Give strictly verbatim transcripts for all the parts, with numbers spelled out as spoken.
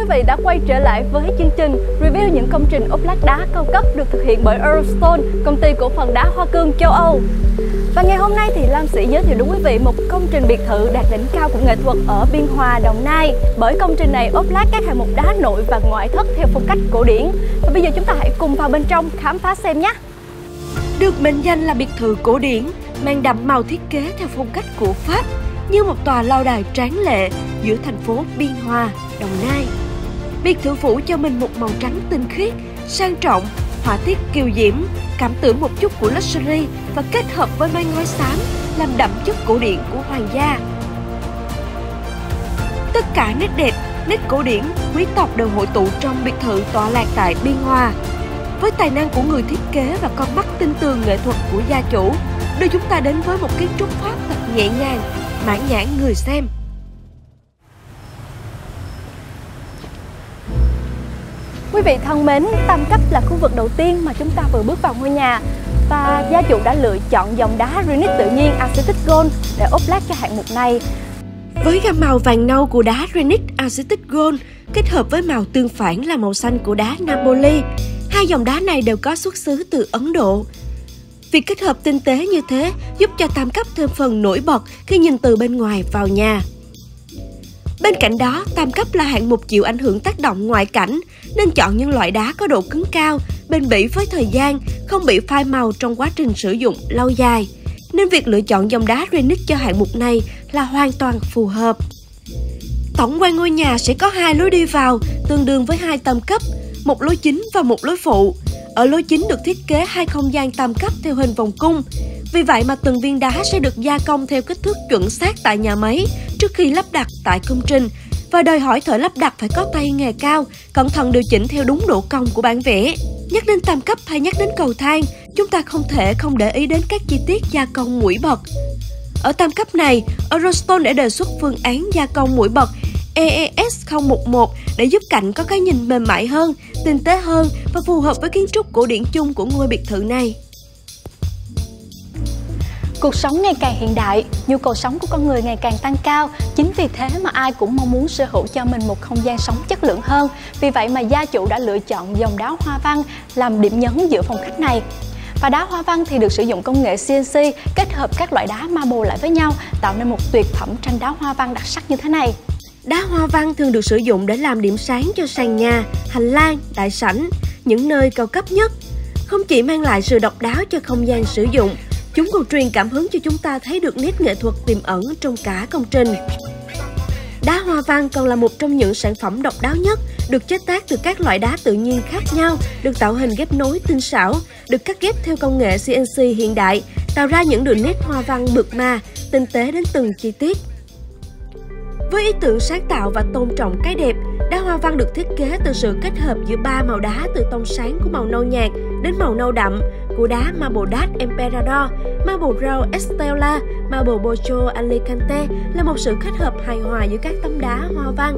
quý vị đã quay trở lại với chương trình review những công trình ốp lát đá cao cấp được thực hiện bởi Eurostone, công ty cổ phần đá Hoa Cương châu Âu. Và ngày hôm nay thì Lam sẽ giới thiệu đến quý vị một công trình biệt thự đạt đỉnh cao của nghệ thuật ở Biên Hòa, Đồng Nai. Bởi công trình này ốp lát các hạng mục đá nội và ngoại thất theo phong cách cổ điển. Và bây giờ chúng ta hãy cùng vào bên trong khám phá xem nhé. Được mệnh danh là biệt thự cổ điển, mang đậm màu thiết kế theo phong cách của Pháp, như một tòa lâu đài tráng lệ giữa thành phố Biên Hòa, Đồng Nai. Biệt thự phủ cho mình một màu trắng tinh khiết, sang trọng, họa tiết kiều diễm, cảm tưởng một chút của luxury và kết hợp với mái ngói xám làm đậm chất cổ điển của hoàng gia. Tất cả nét đẹp, nét cổ điển, quý tộc đều hội tụ trong biệt thự tọa lạc tại Biên Hòa. Với tài năng của người thiết kế và con mắt tinh tường nghệ thuật của gia chủ, đưa chúng ta đến với một kiến trúc Pháp thật nhẹ nhàng, mãn nhãn người xem. Quý vị thân mến, tam cấp là khu vực đầu tiên mà chúng ta vừa bước vào ngôi nhà. Và gia chủ đã lựa chọn dòng đá granite tự nhiên Aesthetic Gold để ốp lát cho hạng mục này. Với gam màu vàng nâu của đá granite Aesthetic Gold kết hợp với màu tương phản là màu xanh của đá Napoli, hai dòng đá này đều có xuất xứ từ Ấn Độ. Việc kết hợp tinh tế như thế giúp cho tam cấp thêm phần nổi bật khi nhìn từ bên ngoài vào nhà. Bên cạnh đó, tam cấp là hạng mục chịu ảnh hưởng tác động ngoại cảnh, nên chọn những loại đá có độ cứng cao, bền bỉ với thời gian, không bị phai màu trong quá trình sử dụng lâu dài. Nên việc lựa chọn dòng đá granite cho hạng mục này là hoàn toàn phù hợp. Tổng quan ngôi nhà sẽ có hai lối đi vào, tương đương với hai tam cấp, một lối chính và một lối phụ. Ở lối chính được thiết kế hai không gian tam cấp theo hình vòng cung. Vì vậy mà từng viên đá sẽ được gia công theo kích thước chuẩn xác tại nhà máy trước khi lắp đặt tại công trình, và đòi hỏi thợ lắp đặt phải có tay nghề cao, cẩn thận điều chỉnh theo đúng độ cong của bản vẽ. Nhắc đến tam cấp hay nhắc đến cầu thang, chúng ta không thể không để ý đến các chi tiết gia công mũi bật. Ở tam cấp này, Eurostone đã đề xuất phương án gia công mũi bật E E S không một một để giúp cạnh có cái nhìn mềm mại hơn, tinh tế hơn và phù hợp với kiến trúc cổ điển chung của ngôi biệt thự này. Cuộc sống ngày càng hiện đại, nhu cầu sống của con người ngày càng tăng cao. Chính vì thế mà ai cũng mong muốn sở hữu cho mình một không gian sống chất lượng hơn. Vì vậy mà gia chủ đã lựa chọn dòng đá hoa văn làm điểm nhấn giữa phong cách này. Và đá hoa văn thì được sử dụng công nghệ xê en xê kết hợp các loại đá marble lại với nhau, tạo nên một tuyệt phẩm tranh đá hoa văn đặc sắc như thế này. Đá hoa văn thường được sử dụng để làm điểm sáng cho sàn nhà, hành lang, đại sảnh, những nơi cao cấp nhất. Không chỉ mang lại sự độc đáo cho không gian sử dụng, chúng còn truyền cảm hứng cho chúng ta thấy được nét nghệ thuật tiềm ẩn trong cả công trình. Đá hoa văn còn là một trong những sản phẩm độc đáo nhất, được chế tác từ các loại đá tự nhiên khác nhau, được tạo hình ghép nối tinh xảo, được cắt ghép theo công nghệ xê en xê hiện đại, tạo ra những đường nét hoa văn mượt mà, tinh tế đến từng chi tiết. Với ý tưởng sáng tạo và tôn trọng cái đẹp, đá hoa văn được thiết kế từ sự kết hợp giữa ba màu đá từ tông sáng của màu nâu nhạt đến màu nâu đậm của đá Marble Dutch Emperador, Marble Raw Estella, Marble Bojo Alicante là một sự kết hợp hài hòa giữa các tấm đá hoa văn.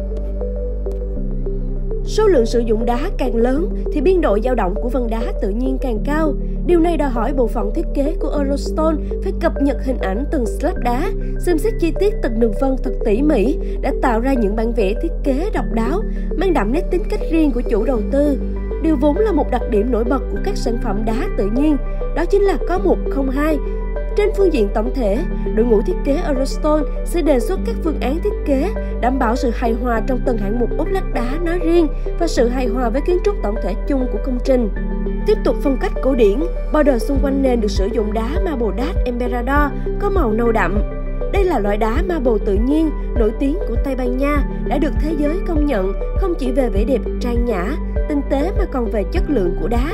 Số lượng sử dụng đá càng lớn thì biên độ dao động của vân đá tự nhiên càng cao. Điều này đòi hỏi bộ phận thiết kế của Eurostone phải cập nhật hình ảnh từng slab đá, xem xét chi tiết từng đường vân thật tỉ mỉ để tạo ra những bản vẽ thiết kế độc đáo, mang đậm nét tính cách riêng của chủ đầu tư. Điều vốn là một đặc điểm nổi bật của các sản phẩm đá tự nhiên, đó chính là có một không hai. Trên phương diện tổng thể, đội ngũ thiết kế Eurostone sẽ đề xuất các phương án thiết kế đảm bảo sự hài hòa trong từng hạng mục ốp lát đá nói riêng và sự hài hòa với kiến trúc tổng thể chung của công trình. Tiếp tục phong cách cổ điển, border xung quanh nền được sử dụng đá Marble Dutch Emperador có màu nâu đậm. Đây là loại đá marble tự nhiên nổi tiếng của Tây Ban Nha, đã được thế giới công nhận không chỉ về vẻ đẹp trang nhã, tinh tế mà còn về chất lượng của đá.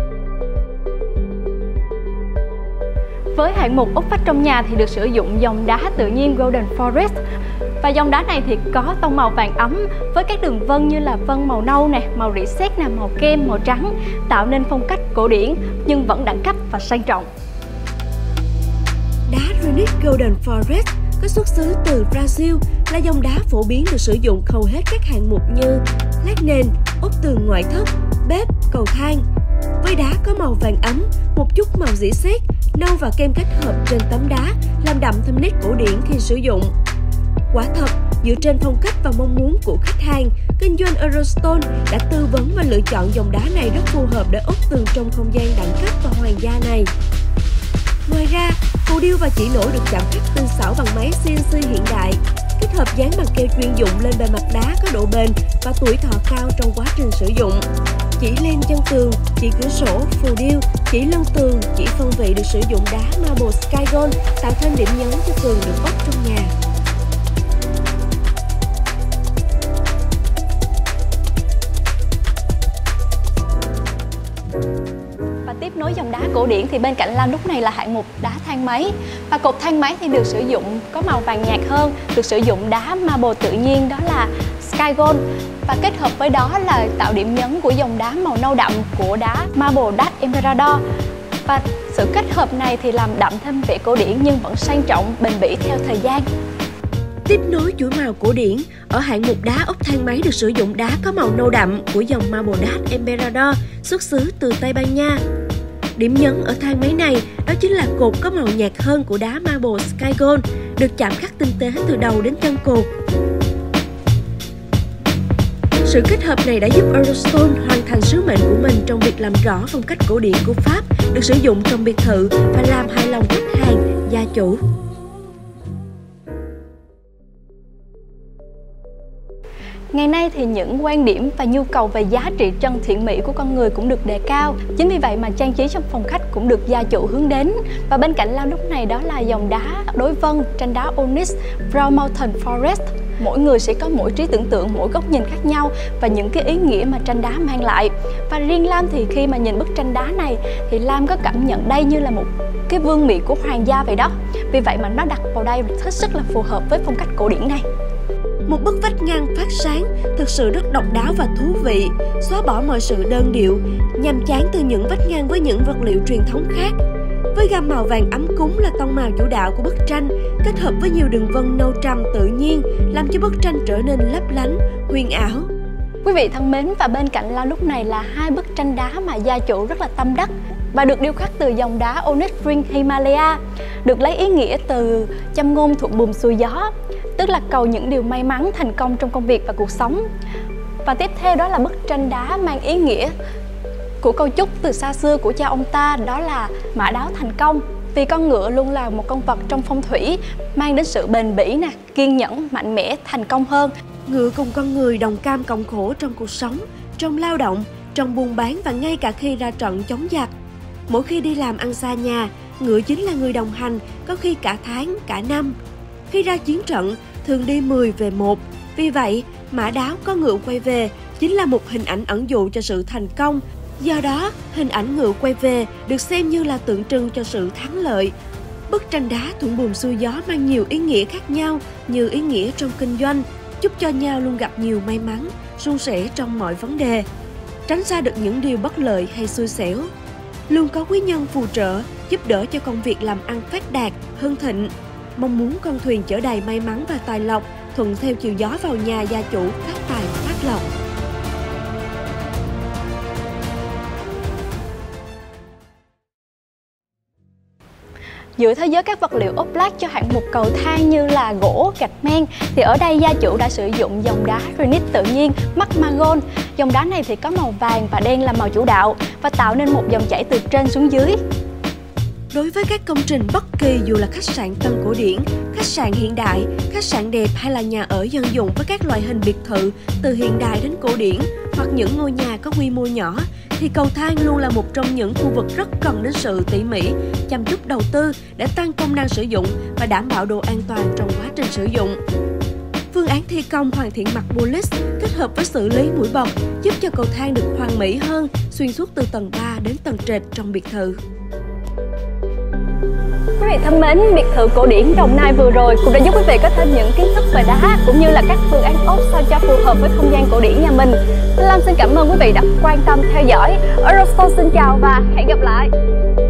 Với hạng mục ốp vách trong nhà thì được sử dụng dòng đá tự nhiên Golden Forest. Và dòng đá này thì có tông màu vàng ấm với các đường vân như là vân màu nâu nè, màu rỉ sét nè, màu kem, màu trắng, tạo nên phong cách cổ điển nhưng vẫn đẳng cấp và sang trọng. Đá granite Golden Forest có xuất xứ từ Brazil, là dòng đá phổ biến được sử dụng hầu hết các hạng mục như lát nền, ốp tường ngoại thất, bếp, cầu thang. Với đá có màu vàng ấm, một chút màu rỉ sét, nâu và kem kết hợp trên tấm đá làm đậm thêm nét cổ điển khi sử dụng. Quả thật, Dựa trên phong cách và mong muốn của khách hàng, kinh doanh Eurostone đã tư vấn và lựa chọn dòng đá này rất phù hợp để ốp tường trong không gian đẳng cấp và hoàng gia này. Ngoài ra, phù điêu và chỉ nổi được chạm khắc tinh xảo bằng máy xê en xê hiện đại, kết hợp dán bằng keo chuyên dụng lên bề mặt đá có độ bền và tuổi thọ cao trong quá trình sử dụng. Chỉ len chân tường, chỉ cửa sổ, phù điêu, chỉ lưng tường, chỉ phân vị được sử dụng đá marble sky gold tạo thêm điểm nhấn cho tường được ốp trong nhà. Tiếp nối dòng đá cổ điển thì bên cạnh Lam lúc này là hạng mục đá thang máy. Và cột thang máy thì được sử dụng có màu vàng nhạt hơn, được sử dụng đá marble tự nhiên đó là Sky Gold. Và kết hợp với đó là tạo điểm nhấn của dòng đá màu nâu đậm của đá marble Dutch Emperador. Và sự kết hợp này thì làm đậm thêm vẻ cổ điển nhưng vẫn sang trọng, bền bỉ theo thời gian. Tiếp nối chuỗi màu cổ điển, ở hạng mục đá ốp thang máy được sử dụng đá có màu nâu đậm của dòng marble Dutch Emperador xuất xứ từ Tây Ban Nha. Điểm nhấn ở thang máy này đó chính là cột có màu nhạt hơn của đá marble Sky Gold, được chạm khắc tinh tế từ đầu đến chân cột. Sự kết hợp này đã giúp Eurostone hoàn thành sứ mệnh của mình trong việc làm rõ phong cách cổ điển của Pháp được sử dụng trong biệt thự và làm hài lòng khách hàng, gia chủ. Ngày nay thì những quan điểm và nhu cầu về giá trị chân thiện mỹ của con người cũng được đề cao. Chính vì vậy mà trang trí trong phòng khách cũng được gia chủ hướng đến. Và bên cạnh Lam lúc này đó là dòng đá đối vân, tranh đá onyx, Brown Mountain Forest. Mỗi người sẽ có mỗi trí tưởng tượng, mỗi góc nhìn khác nhau và những cái ý nghĩa mà tranh đá mang lại. Và riêng Lam thì khi mà nhìn bức tranh đá này thì Lam có cảm nhận đây như là một cái vương miện của hoàng gia vậy đó. Vì vậy mà nó đặt vào đây hết sức là phù hợp với phong cách cổ điển này. Một bức vách ngăn phát sáng, thực sự rất độc đáo và thú vị, xóa bỏ mọi sự đơn điệu, nhàm chán từ những vách ngăn với những vật liệu truyền thống khác. Với gam màu vàng ấm cúng là tông màu chủ đạo của bức tranh, kết hợp với nhiều đường vân nâu trầm tự nhiên, làm cho bức tranh trở nên lấp lánh, huyền ảo. Quý vị thân mến, và bên cạnh Lam lúc này là hai bức tranh đá mà gia chủ rất là tâm đắc và được điêu khắc từ dòng đá Onyx Ring Himalaya, được lấy ý nghĩa từ châm ngôn thuận buồm xuôi gió, tức là cầu những điều may mắn, thành công trong công việc và cuộc sống. Và tiếp theo đó là bức tranh đá mang ý nghĩa của câu chúc từ xa xưa của cha ông ta, đó là mã đáo thành công. Vì con ngựa luôn là một con vật trong phong thủy, mang đến sự bền bỉ, nè, kiên nhẫn, mạnh mẽ, thành công hơn. Ngựa cùng con người đồng cam cộng khổ trong cuộc sống, trong lao động, trong buôn bán và ngay cả khi ra trận chống giặc. Mỗi khi đi làm ăn xa nhà, ngựa chính là người đồng hành, có khi cả tháng, cả năm. Khi ra chiến trận, thường đi mười về một. Vì vậy, mã đáo có ngựa quay về chính là một hình ảnh ẩn dụ cho sự thành công. Do đó, hình ảnh ngựa quay về được xem như là tượng trưng cho sự thắng lợi. Bức tranh đá thuận buồm xuôi gió mang nhiều ý nghĩa khác nhau, như ý nghĩa trong kinh doanh, chúc cho nhau luôn gặp nhiều may mắn, suôn sẻ trong mọi vấn đề, tránh xa được những điều bất lợi hay xui xẻo. Luôn có quý nhân phù trợ, giúp đỡ cho công việc làm ăn phát đạt, hưng thịnh. Mong muốn con thuyền chở đầy may mắn và tài lộc, thuận theo chiều gió vào nhà gia chủ, phát tài, phát lộc. Giữa thế giới các vật liệu ốp lát cho hạng mục cầu thang như là gỗ, gạch men, thì ở đây gia chủ đã sử dụng dòng đá granite tự nhiên Magma Gold. Dòng đá này thì có màu vàng và đen là màu chủ đạo và tạo nên một dòng chảy từ trên xuống dưới. Đối với các công trình bất kỳ, dù là khách sạn tân cổ điển, khách sạn hiện đại, khách sạn đẹp hay là nhà ở dân dụng với các loại hình biệt thự từ hiện đại đến cổ điển, hoặc những ngôi nhà có quy mô nhỏ, thì cầu thang luôn là một trong những khu vực rất cần đến sự tỉ mỉ, chăm chút đầu tư để tăng công năng sử dụng và đảm bảo độ an toàn trong quá trình sử dụng. Phương án thi công hoàn thiện mặt polish kết hợp với xử lý mũi bọt giúp cho cầu thang được hoàn mỹ hơn xuyên suốt từ tầng ba đến tầng trệt trong biệt thự. Quý vị thân mến, biệt thự cổ điển Đồng Nai vừa rồi cũng đã giúp quý vị có thêm những kiến thức về đá cũng như là các phương án ốp sao cho phù hợp với không gian cổ điển nhà mình. Lam xin cảm ơn quý vị đã quan tâm theo dõi. Eurostone xin chào và hẹn gặp lại.